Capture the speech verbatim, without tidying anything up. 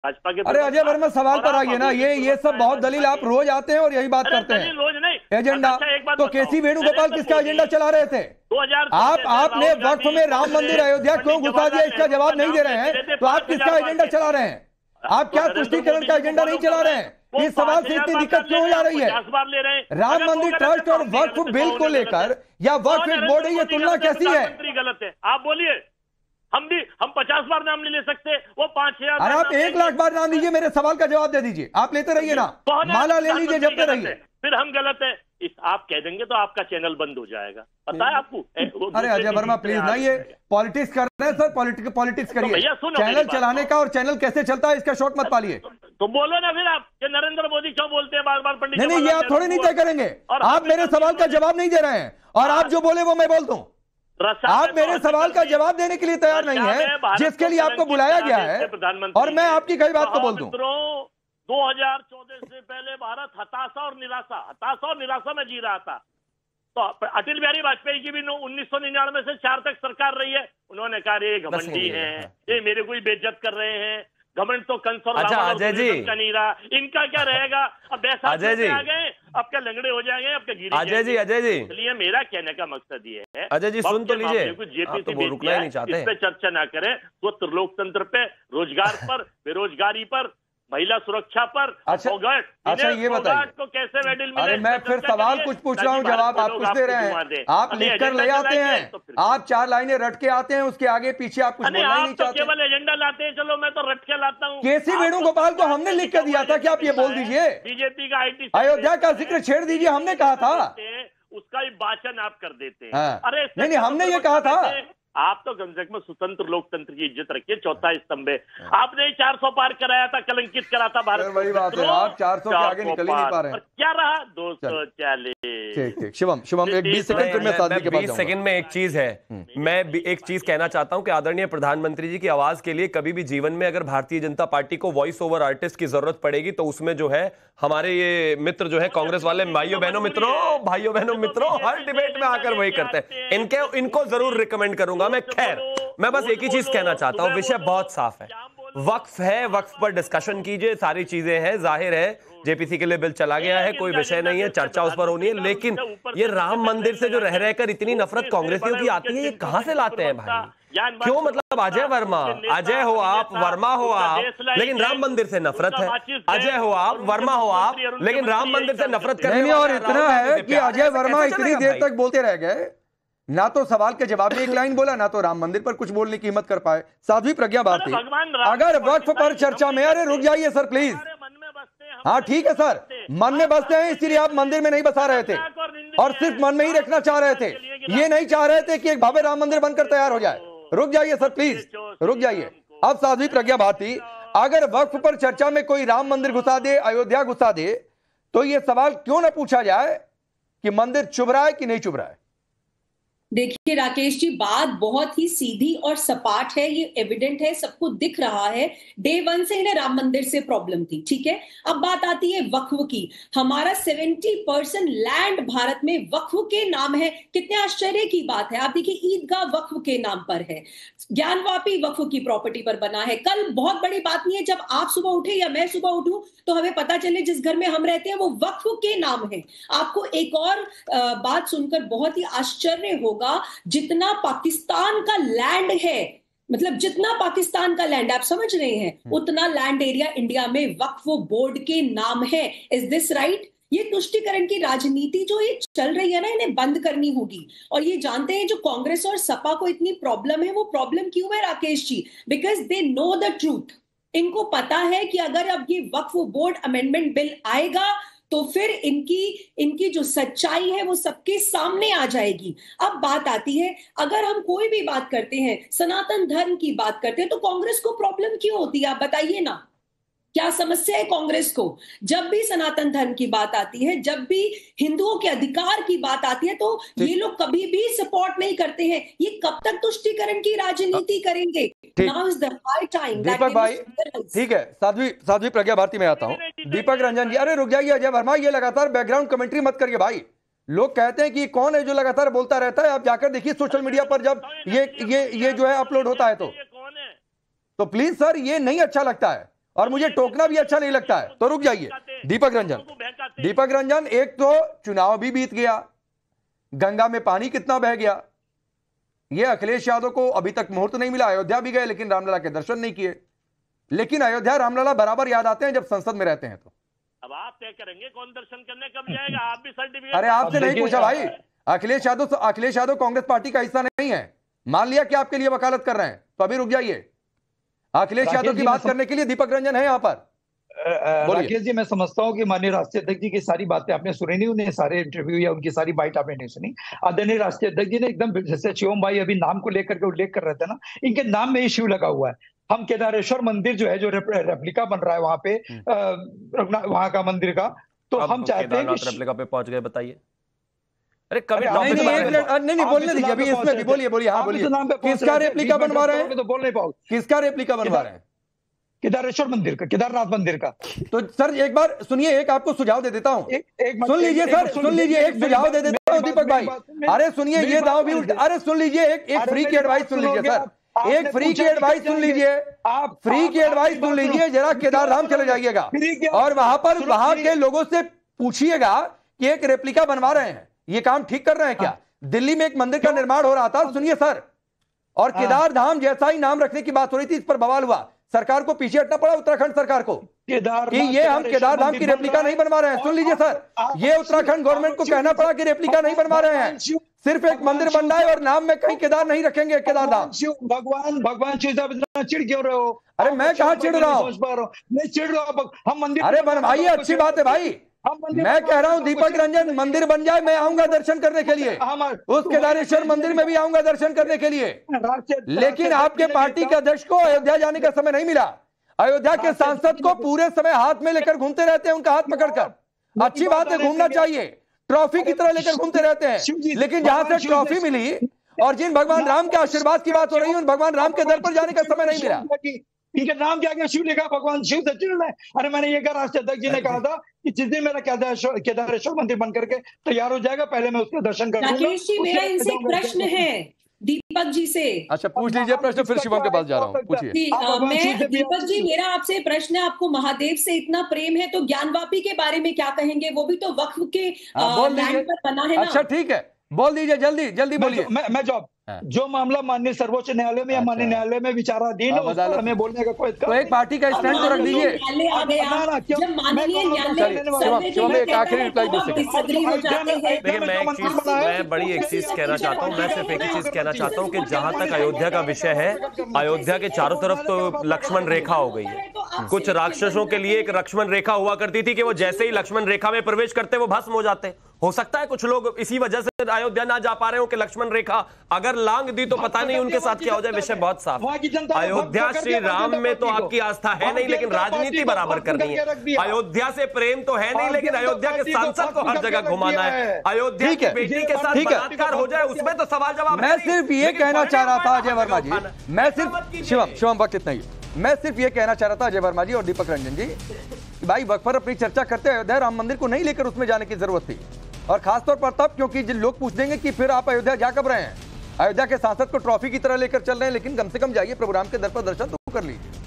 भाजपा के। अरे अजय वर्मा सवाल पर आइए ना, ये ये सब बहुत दलील आप रोज आते हैं और यही बात करते हैं। रोज नहीं एजेंडा तो केसी वेणुगोपाल किसका एजेंडा चला रहे थे? दो हजार आप आपने वक्फ में राम मंदिर अयोध्या क्यों घुसा दिया, इसका जवाब नहीं दे रहे हैं, तो आप किसका एजेंडा चला रहे हैं? आप क्या तुष्टीकरण का एजेंडा नहीं चला रहे हैं? इस सवाल से इतनी दिक्कत क्यों हो जा रही है? राम मंदिर ट्रस्ट और वक्फ बिल को लेकर या वक्फ बोर्ड है, ये तुलना कैसी है? गलत है, आप बोलिए। हम भी हम पचास बार नाम नहीं ले सकते, वो पांच हजार। अरे आप एक लाख बार नाम दीजिए, मेरे सवाल का जवाब दे दीजिए। आप लेते रहिए ना, माला ले लीजिए, जपते रहिए। फिर हम गलत है इस आप कह देंगे तो आपका चैनल बंद हो जाएगा, पता है आपको। अरे अजय वर्मा प्लीज ना, ये पॉलिटिक्स कर रहे हैं सर, पॉलिटिक्स पॉलिटिक्स करिए। चैनल चलाने का और चैनल कैसे चलता है इसका शौक मत पालिए। तो बोलो ना फिर आप कि नरेंद्र मोदी क्यों बोलते हैं बार बार पंडित। नहीं नहीं, ये आप थोड़ी नहीं तय करेंगे। आप मेरे सवाल का जवाब नहीं दे रहे हैं और आप जो बोले वो मैं बोल दूं। आप मेरे सवाल का जवाब देने के लिए तैयार नहीं है, जिसके लिए आपको बुलाया गया है, और मैं आपकी कई बात को बोल दूं। दो हजार चौदह से पहले भारत हताशा और निराशा हताशा और निराशा में जी रहा था। तो अटल बिहारी वाजपेयी की भी उन्नीस सौ निन्यानवे से चार तक सरकार रही है। उन्होंने कहा रे घमंडी हैं, ये मेरे को ही बेइज्जत कर रहे हैं, घमंड तो कंस और अच्छा अजय जी का नहीं रहा, इनका क्या रहेगा। अब बैसाखी में आ गए, अब क्या लंगड़े हो जाएंगे, अब क्या गिरे। अजय जी अजय जी इसलिए मेरा कहने का मकसद ये है, अजय जी सुन तो लीजिए, जेपीसी तो रुकना ही नहीं चाहते, इस पे चर्चा ना करें। वो त्रिलोकतंत्र पे, रोजगार पर, बेरोजगारी पर, महिला सुरक्षा पर। अच्छा अच्छा ये बताइए को कैसे मेडल मिले। अरे मैं फिर सवाल कुछ पूछ रहा हूँ, जवाब आप कुछ दे रहे हैं। आप लिख कर ले आते हैं, आप चार लाइनें रट के आते हैं, उसके आगे पीछे आप कुछ बोलना ही नहीं चाहते। केवल एजेंडा लाते हैं, चलो मैं तो रट के लाता हूँ। केसी वेणुगोपाल को हमने लिख कर दिया था कि आप ये बोल दीजिए, बीजेपी का आईटी अयोध्या का जिक्र छेड़ दीजिए, हमने कहा था। उसका ही वाचन आप कर देते हैं। हाँ। अरे नहीं नहीं, हमने ये कहा था। आप तो कम से कम स्वतंत्र लोकतंत्र की इज्जत रखिए, चौथा स्तंभ है। आपने चार सौ पार कराया था, कलंकित करा था भारत। वही बात है, आप चार सौ के आगे निकल ही नहीं पा रहे हैं। क्या रहा दो सौ चालीस। ठीक ठीक शिवम शिवम एक बीस सेकंड फिर मैं साथी के पास बीस सेकंड में एक चीज है, मैं एक चीज कहना चाहता हूं कि आदरणीय प्रधानमंत्री जी की आवाज के लिए कभी भी जीवन में अगर भारतीय जनता पार्टी को वॉइस ओवर आर्टिस्ट की जरूरत पड़ेगी तो उसमें जो है हमारे ये मित्र जो है कांग्रेस वाले, भाइयों बहनों मित्रों भाइयों बहनों मित्रों हर डिबेट में आकर वही करते हैं। इनके इनको जरूर रिकमेंड करूंगा मैं। खैर मैं बस एक ही चीज कहना चाहता हूं, विषय बहुत साफ है, वक्फ है, वक्फ पर डिस्कशन कीजिए, सारी चीजें हैं, जाहिर है जेपीसी के लिए बिल चला गया है, कोई विषय नहीं है, चर्चा उस पर होनी है। लेकिन ये राम मंदिर से जो रह रहकर इतनी नफरत कांग्रेसियों की आती है, ये कहां से लाते हैं भाई? क्यों? मतलब अजय वर्मा, अजय हो आप, वर्मा हो आप, लेकिन राम मंदिर से नफरत है। अजय हो आप, वर्मा हो आप, लेकिन राम मंदिर से नफरत करने नहीं। और इतना है कि अजय वर्मा इतनी देर तक बोलते रह गए, ना तो सवाल के जवाब में एक लाइन बोला, ना तो राम मंदिर पर कुछ बोलने की हिम्मत कर पाए। साध्वी प्रज्ञा भारती, अगर वक्फ पर चर्चा में, अरे रुक जाइए सर प्लीज। हाँ ठीक है सर, मन में बसते हैं, इसलिए आप मंदिर में नहीं बसा रहे थे और सिर्फ मन में ही रखना चाह रहे थे, ये नहीं चाह रहे थे कि एक भव्य राम मंदिर बनकर तैयार हो जाए। रुक जाइए सर प्लीज, रुक जाइए। अब साध्वी प्रज्ञा भारती, अगर वक्फ पर चर्चा में कोई राम मंदिर घुसा दे, अयोध्या घुसा दे, तो ये सवाल क्यों ना पूछा जाए कि मंदिर चुभ रहा है कि नहीं चुभ रहा है? देखिए राकेश जी, बात बहुत ही सीधी और सपाट है, ये एविडेंट है, सबको दिख रहा है। डे वन से इन्हें राम मंदिर से प्रॉब्लम थी, ठीक है। अब बात आती है वक्फ की। हमारा सत्तर परसेंट लैंड भारत में वक्फ के नाम है। कितने आश्चर्य की बात है। आप देखिए, ईदगाह वक्फ के नाम पर है, ज्ञानवापी वक्फ की प्रॉपर्टी पर बना है। कल बहुत बड़ी बात नहीं है, जब आप सुबह उठे या मैं सुबह उठूं तो हमें पता चले जिस घर में हम रहते हैं वो वक्फ के नाम है। आपको एक और बात सुनकर बहुत ही आश्चर्य होगा, जितना पाकिस्तान का लैंड है, मतलब जितना पाकिस्तान का लैंड आप समझ रहे हैं, उतना लैंड एरिया इंडिया में वक्फ बोर्ड के नाम है। Is this right? ये तुष्टीकरण की राजनीति जो ये चल रही है ना, इन्हें बंद करनी होगी। और ये जानते हैं जो कांग्रेस और सपा को इतनी प्रॉब्लम है, वो प्रॉब्लम क्यों है Rakesh ji? Because they know the truth. इनको पता है कि अगर अब ये वक्फ बोर्ड अमेंडमेंट बिल आएगा तो फिर इनकी इनकी जो सच्चाई है वो सबके सामने आ जाएगी। अब बात आती है, अगर हम कोई भी बात करते हैं, सनातन धर्म की बात करते हैं, तो कांग्रेस को प्रॉब्लम क्यों होती है? आप बताइए ना, क्या समस्या है कांग्रेस को? जब भी सनातन धर्म की बात आती है, जब भी हिंदुओं के अधिकार की बात आती है, तो ये लोग कभी भी सपोर्ट नहीं करते हैं। ये कब तक तुष्टीकरण की राजनीति करेंगे? Now is the high time. Deepak भाई ठीक है, साध्वी साध्वी प्रज्ञा भारती में आता हूं। दीपक रंजन जी, अरे रुक जाइए अजय वर्मा, ये लगातार बैकग्राउंड कमेंट्री मत करिए भाई। लोग कहते हैं कि कौन है जो लगातार बोलता रहता है। आप जाकर देखिए सोशल मीडिया पर, जब ये ये ये जो है अपलोड होता है तो तो प्लीज सर, ये नहीं अच्छा लगता है। और मुझे टोकना भी अच्छा नहीं लगता है, तो रुक जाइए। दीपक रंजन, दीपक रंजन, एक तो चुनाव भी बीत गया, गंगा में पानी कितना बह गया, ये अखिलेश यादव को अभी तक मुहूर्त नहीं मिला। अयोध्या भी गए लेकिन रामलला के दर्शन नहीं किए। लेकिन अयोध्या रामलला बराबर याद आते हैं जब संसद में रहते हैं। तो अब आप तय करेंगे कौन दर्शन करने कब जाएगा, आप भी सर्टिफिकेट। अरे आपसे नहीं पूछा भाई, अखिलेश यादव अखिलेश यादव कांग्रेस पार्टी का हिस्सा नहीं है, मान लिया कि आपके लिए वकालत कर रहे हैं, तो अभी रुक जाइए। अखिलेश यादव की बात करने के लिए दीपक रंजन है यहाँ पर। राकेश जी, मैं समझता हूँ कि माननीय राष्ट्रीय अध्यक्ष जी की सारी बातें आपने सुनी नहीं, उन्हें सारे इंटरव्यू या उनकी सारी बाइट आपने नहीं सुनी। आदरणीय राष्ट्रीय अध्यक्ष जी ने एकदम, जैसे शिवम भाई अभी नाम को लेकर के उल्लेख कर रहे थे ना, इनके नाम में ही शिव लगा हुआ है। हम केदारेश्वर मंदिर जो है, जो रेप्लिका बन रहा है वहां पे, वहां का मंदिर का, तो हम चाहते हैं कि रेप्लिका पे पहुंच गए, बताइए। अरे कभी नहीं नहीं एक मिनट नहीं नहीं बोलने दीजिए, अभी इसमें भी बोलिए बोलिए हाँ बोलिए। किसका रेप्लिका बनवा रहे हैं, तो बोल नहीं पाओ, किसका रेप्लिका बनवा रहे हैं? केदारेश्वर मंदिर का, केदारनाथ मंदिर का। तो सर एक बार सुनिए, एक आपको सुझाव दे देता हूँ, सुन लीजिए सर, सुन लीजिए, एक सुझाव दे देता हूँ दीपक भाई। अरे सुनिए, ये दांव भी उल्टा, अरे सुन लीजिए, एक एक फ्री की एडवाइस सुन लीजिए सर, एक फ्री की एडवाइस सुन लीजिए, आप फ्री की एडवाइस सुन लीजिए। जरा केदारधाम चले जाइएगा और वहां पर वहां के लोगों से पूछिएगा कि एक रेप्लिका बनवा रहे हैं, ये काम ठीक कर रहे हैं क्या? दिल्ली में एक मंदिर का निर्माण हो रहा था, सुनिए सर, और केदारधाम जैसा ही नाम रखने की बात हो रही थी, इस पर बवाल हुआ, सरकार को पीछे हटना पड़ा, उत्तराखंड सरकार को, कि ये हम केदारधाम की रेप्लिका नहीं बनवा रहे हैं। सुन लीजिए सर, ये उत्तराखंड गवर्नमेंट को कहना पड़ा कि रेप्लिका नहीं बनवा रहे हैं, सिर्फ एक मंदिर बन रहा है और नाम में कहीं केदार नहीं रखेंगे, केदारधाम। भगवान भगवान शिव साहब इतना चिढ़ क्यों रहे हो? अरे मैं कहाँ चिढ़ रहा हूँ, नहीं चिढ़ रहा हूँ, हम मंदिर, अरे बनवाइए, अच्छी बात है भाई, मैं कह रहा हूं दीपक रंजन, मंदिर बन जाए, मैं आऊंगा दर्शन करने के लिए, उस केदारेश्वर मंदिर में भी आऊंगा दर्शन करने के लिए। लेकिन आपके पार्टी के अध्यक्ष को अयोध्या जाने का समय नहीं मिला। अयोध्या के सांसद को पूरे समय हाथ में लेकर घूमते रहते हैं, उनका हाथ पकड़कर। अच्छी बात है, घूमना चाहिए, ट्रॉफी की तरह लेकर घूमते रहते हैं, लेकिन जहां से ट्रॉफी मिली और जिन भगवान राम के आशीर्वाद की बात हो रही है, उन भगवान राम के दर पर जाने का समय नहीं मिला। इनके नाम क्या क्या शिव लिखा, भगवान शिव से चिढ़ रहे हैं। अरे मैंने ये कहा, राष्ट्रीय अध्यक्ष जी ने कहा था कि जिस दिन मेरा केदारेश्वर मंदिर बन करके तैयार हो जाएगा, पहले मैं उसके दर्शन करूंगा। राकेश जी, मेरा इनसे एक प्रश्न है दीपक जी से। अच्छा पूछ लीजिए प्रश्न, फिर शिवम के पास जा रहा हूँ, पूछिए। मैं दीपक जी, मेरा आपसे प्रश्न है, आपको महादेव से इतना प्रेम है तो ज्ञानवापी के बारे में क्या कहेंगे? वो भी तो वक्फ के लैंड पर बना है ना। अच्छा ठीक है, बोल दीजिए, जल्दी जल्दी बोलिए। मैं, मैं जॉब जो मामला माननीय सर्वोच्च न्यायालय में या माननीय न्यायालय में विचाराधीन है, उस पर हमें बोलने का कोई तो एक पार्टी का स्टैंड तो रख दीजिए। देखिए मैं एक चीज मैं बड़ी एक चीज कहना चाहता हूँ, मैं सिर्फ एक ही चीज कहना चाहता हूँ कि जहां तक अयोध्या का विषय है, अयोध्या के चारों तरफ तो लक्ष्मण रेखा हो गई है। कुछ राक्षसों के लिए एक लक्ष्मण रेखा हुआ करती थी कि वो जैसे ही लक्ष्मण रेखा में प्रवेश करते वो भस्म हो जाते। हो सकता है कुछ लोग इसी वजह से अयोध्या ना जा पा रहे हो कि लक्ष्मण रेखा अगर लांग दी तो पता नहीं उनके साथ क्या हो जाए। विषय बहुत साफ, अयोध्या श्री राम में तो आपकी आस्था है नहीं, लेकिन राजनीति बराबर करनी है। अयोध्या से प्रेम तो है नहीं, लेकिन अयोध्या के सांसद को हर जगह घुमाना है। अयोध्या की बेटी के साथ बलात्कार हो जाए उसमें तो सवाल जवाब। मैं सिर्फ ये कहना चाह रहा था अजय वर्मा जी, मैं सिर्फ शिवम शिवम वक्त इतना ही, मैं सिर्फ ये कहना चाह रहा था अजय वर्मा जी और दीपक रंजन जी, भाई वक्त पर अपनी चर्चा करते हैं, अयोध्या राम मंदिर को नहीं लेकर उसमें जाने की जरूरत थी, और खासतौर पर तब क्योंकि जिन लोग पूछ देंगे कि फिर आप अयोध्या जा कब रहे हैं, अयोध्या के सांसद को ट्रॉफी की तरह लेकर चल रहे हैं, लेकिन कम से कम जाइए, प्रभु राम के दर पर दर्शन तो कर लीजिए।